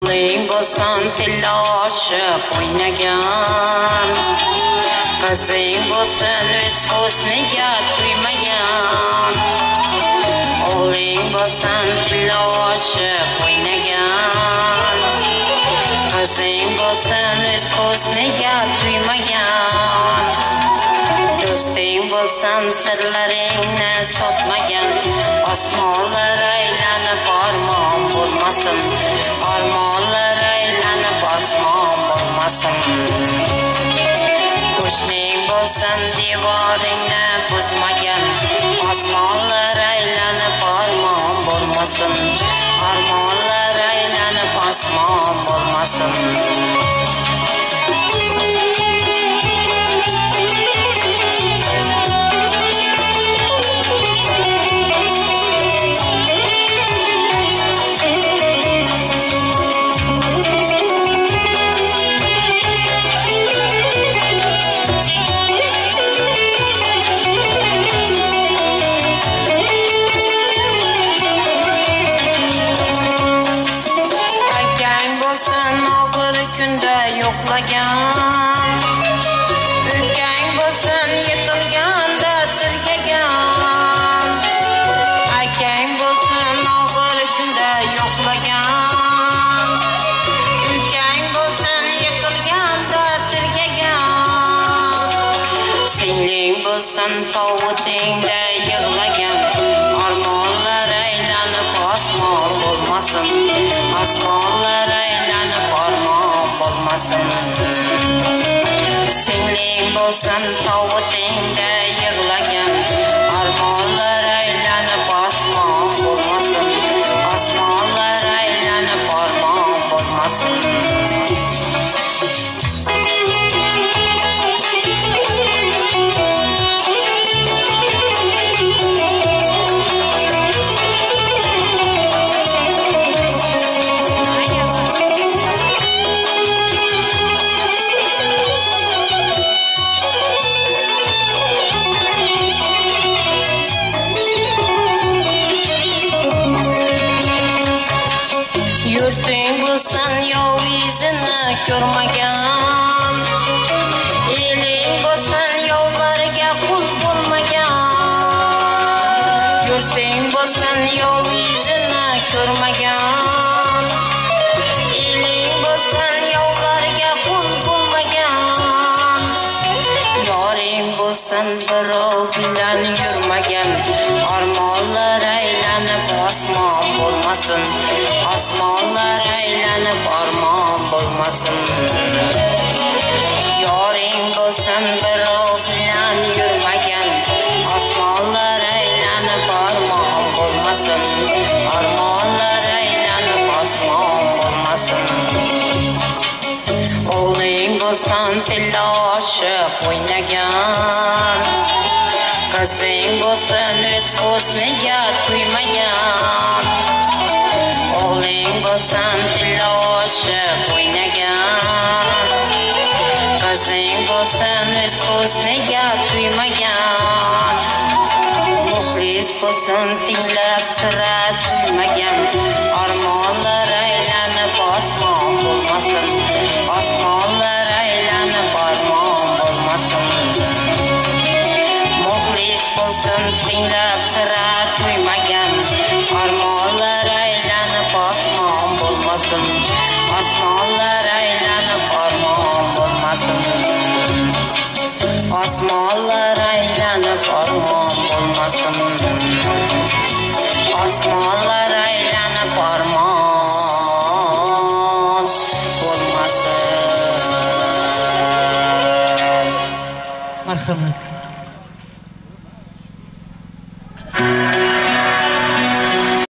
Ling bo'lsin tillashib o'ynagan, qizing bo'lsin o'z husniga tuymagan. O'g'ling bo'lsin tillashib o'ynagan, qizing bo'lsin o'z husniga tuymagan. Do'sting bo'lsin sirlaringni sotmagan, osmonlar aylanib armon bo'lmasin, armonlar aylanib osmon bo'lmasin. Qo'shning bo'lsin devoringni buzmagan, osmonlar aylanib armon bo'lmasin, armonlar aylanib osmon bo'lmasin. Yo'qlagan, ukang bo'lsin yiqilganda tirgagan, akang bo'lsin og'ir kunda yo'qlagan, ukang bo'lsin yiqilganda tirgagan, singling bo'lsin tovutingda yig'lagan, armonlar aylanib osmon bo'lmasin, osmonlar aylanib armon bo'lmasin. Singling bo'lsin tovutingda yig'lagan, armonlar aylanib osmon bo'lmasin, osmonlar aylanib armon bo'lmasin. Yurting bo'lsin yov izini ko'rmagan, eling bo'lsin yovlarga qul bo'lmagan. Yurting bo'lsin yov izini ko'rmagan, eling bo'lsin yovlarga qul bo'lmagan. Yoring bo'lsin birov bilan yurmagan, armonlar aylanib osmon bo'lmasin, osmonlar aylanib armon bo'lmasin. Yoring bo'lsin birov bilan yurmagan, osmonlar aylanib armon bo'lmasin, armonlar aylanib osmon bo'lmasin. O'g'ling bo'lsin tillashib o'ynagan, qizing bo'lsin o'z husniga tuymagan. O'g'ling bo'lsin tillashib o'ynagan, qizing bo'lsin o'z husniga tuymagan. Muxlis bo'lsin tinglab sira tuymagan, armonlar aylanib osmon bo'lmasin, osmonlar aylanib armon bo'lmasin. Muxlis bo'lsin tinglab sira tuymagan, armonlar aylanib osmon bo'lmasin, osmonlar aylanib armon bo'lmasin, osmonlar aylanib armon bo'lmasin, osmonlar aylanib armon bo'lmasin. Marhamat.